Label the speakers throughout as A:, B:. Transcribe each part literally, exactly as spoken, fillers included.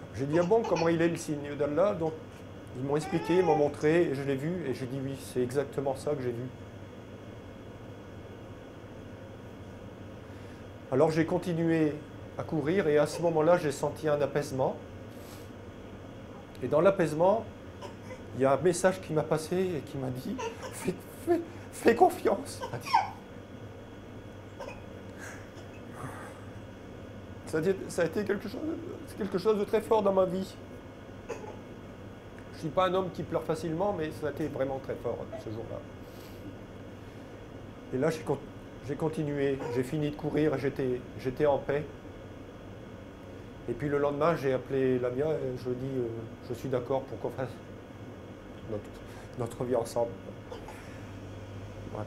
A: J'ai dit, ah bon, comment il est le signe d'Allah? Donc, ils m'ont expliqué, ils m'ont montré, et je l'ai vu, et j'ai dit, oui, c'est exactement ça que j'ai vu. Alors, j'ai continué à courir, et à ce moment-là, j'ai senti un apaisement. Et dans l'apaisement, il y a un message qui m'a passé et qui m'a dit, fais, fais, fais confiance. Ça a, ça a été quelque chose, quelque chose de très fort dans ma vie. Je ne suis pas un homme qui pleure facilement, mais ça a été vraiment très fort ce jour-là. Et là, j'ai continué, j'ai fini de courir, j'étais en paix. Et puis le lendemain, j'ai appelé Lamia et je lui ai dit, euh, je suis d'accord pour qu'on fasse notre, notre vie ensemble. Voilà.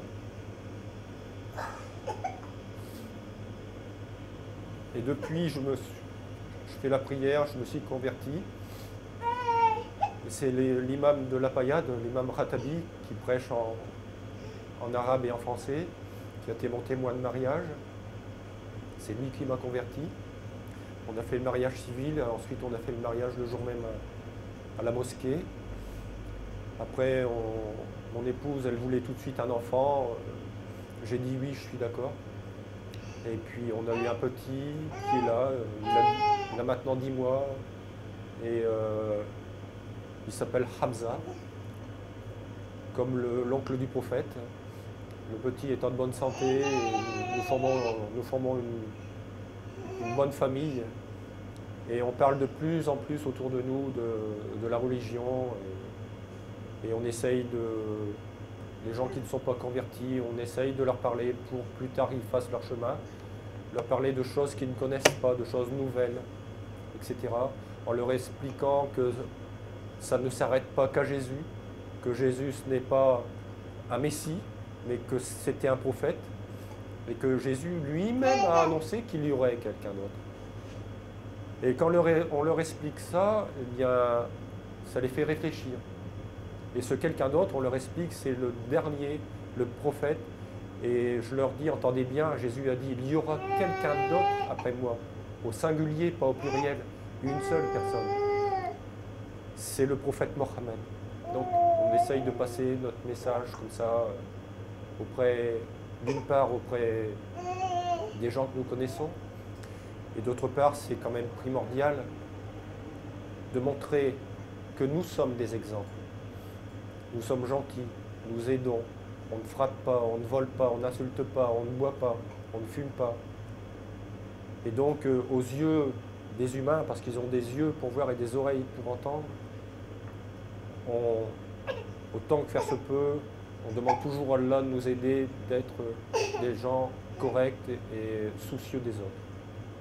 A: Et depuis, je, me suis, je fais la prière, je me suis converti. C'est l'imam de l'Apayad, l'imam Ratabi, qui prêche en, en arabe et en français, qui a été mon témoin de mariage. C'est lui qui m'a converti. On a fait le mariage civil, ensuite on a fait le mariage le jour même à, à la mosquée. Après, on, mon épouse, elle voulait tout de suite un enfant. J'ai dit oui, je suis d'accord. Et puis on a eu un petit qui est là, il a, il a maintenant dix mois. Et euh, il s'appelle Hamza, comme l'oncle du prophète. Le petit est en bonne santé, et nous, nous formons, nous formons une, une bonne famille. Et on parle de plus en plus autour de nous de, de la religion. Et, et on essaye de... Les gens qui ne sont pas convertis, on essaye de leur parler pour plus tard ils fassent leur chemin. Leur parler de choses qu'ils ne connaissent pas, de choses nouvelles, et cetera. En leur expliquant que ça ne s'arrête pas qu'à Jésus, que Jésus ce n'est pas un Messie, mais que c'était un prophète, et que Jésus lui-même a annoncé qu'il y aurait quelqu'un d'autre. Et quand on leur explique ça, eh bien, ça les fait réfléchir. Et ce quelqu'un d'autre, on leur explique, c'est le dernier, le prophète. Et je leur dis, entendez bien, Jésus a dit, il y aura quelqu'un d'autre après moi, au singulier, pas au pluriel, une seule personne. C'est le prophète Mohammed. Donc on essaye de passer notre message comme ça, auprès, d'une part auprès des gens que nous connaissons, et d'autre part, c'est quand même primordial de montrer que nous sommes des exemples. Nous sommes gentils, nous aidons, on ne frappe pas, on ne vole pas, on n'insulte pas, on ne boit pas, on ne fume pas. Et donc, euh, aux yeux des humains, parce qu'ils ont des yeux pour voir et des oreilles pour entendre, on, autant que faire se peut, on demande toujours à Allah de nous aider, d'être des gens corrects et, et soucieux des autres.